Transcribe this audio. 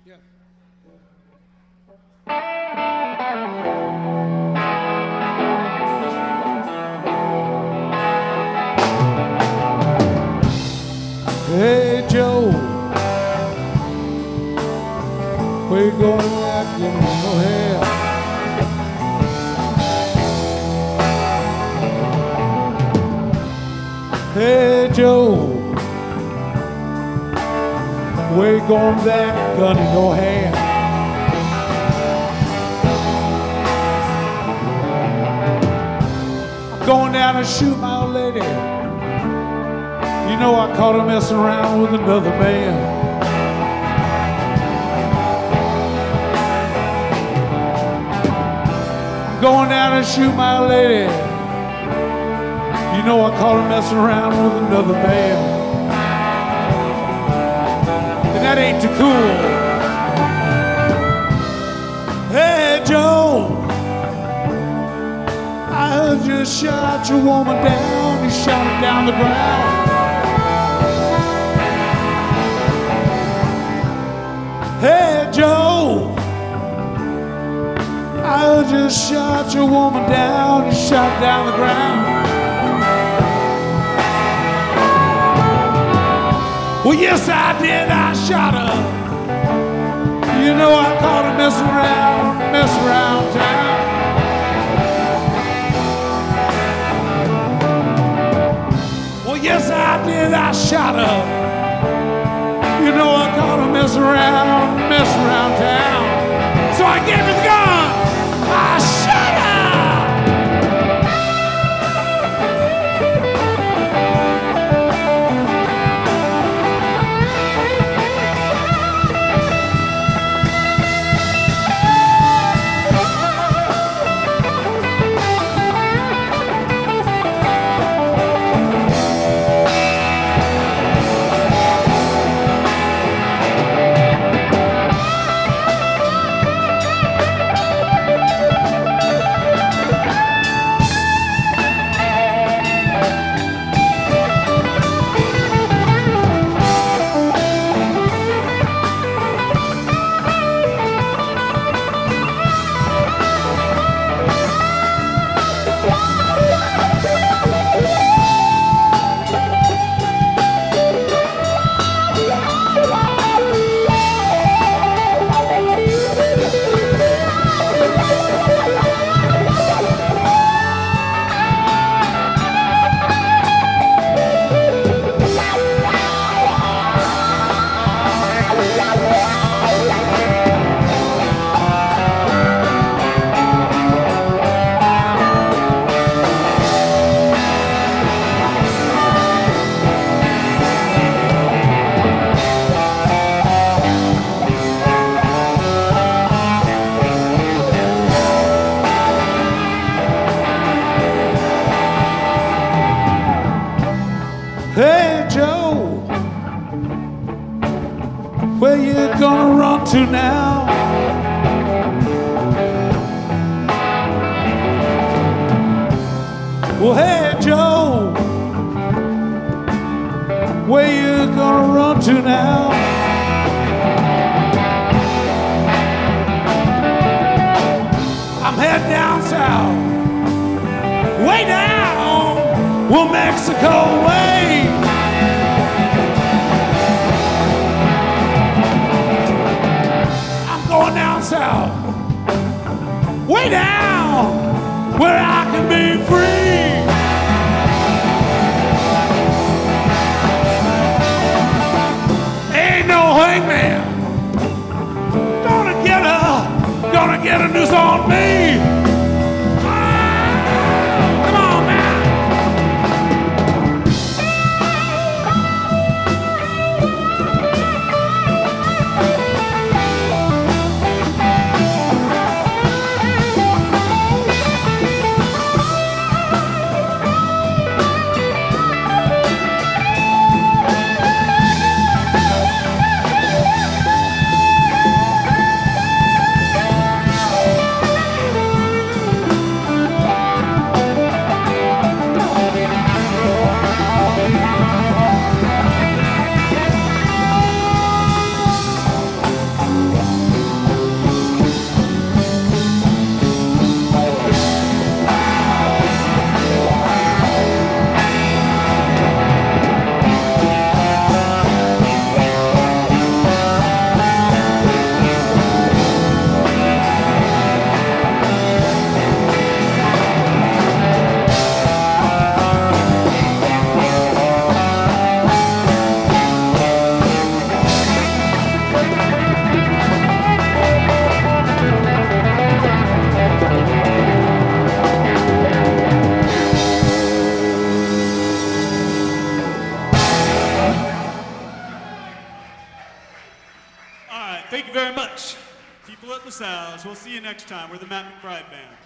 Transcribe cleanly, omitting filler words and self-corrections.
Yeah. Hey Joe, where you going at? You know, hey. Hey Joe, where you going with that gun in your hand? I'm going down to shoot my old lady. You know I caught her messing around with another man. I'm going down to shoot my old lady. You know I caught her messing around with another man. And that ain't too cool. Hey Joe, I heard you shot your woman down. You shot her down the ground. Hey Joe, I heard you shot your woman down. You shot her down the ground. Well, yes, I did. I shot her. You know, I caught her messing around town. Well, yes, I did. I shot her. You know, I caught her messing around town. So I gave her the gun. I shot her. Hey Joe, where you gonna run to now? Well, hey Joe, where you gonna run to now? I'm heading down south, way down, well, Mexico way. Going down south, way down, where I can be free. Ain't no hangman gonna get a noose on me. Come on now. Thank you very much. People at LaSalle's. We'll see you next time. We're the Matt McBride Band.